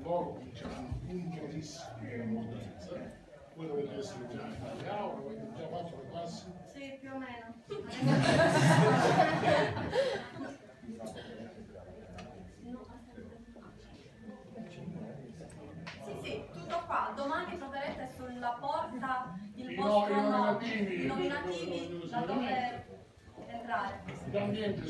loro cominciano puntualissimi, voi dovete essere già in aula, avete già fatto le classi? Sì, più o meno. Sì, tutto qua. Domani troverete sulla porta il vostro nome, i nominativi da dove entrare. L'ambiente